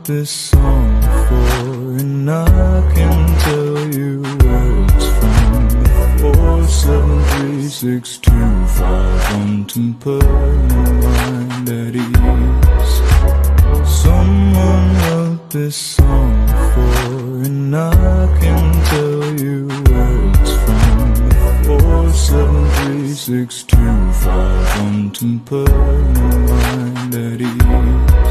this song before, and I can tell you where it's from. 4736251 to put my mind at ease. Someone wrote this song before, and I can tell you where it's from. 4736251 to put my mind at ease.